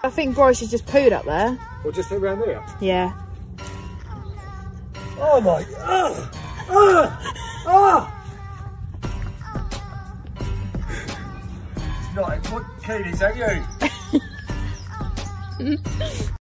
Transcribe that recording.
I think Bryce has just pooed up there. Or just around there? Yeah. Oh my... It's not... What Keely's that you?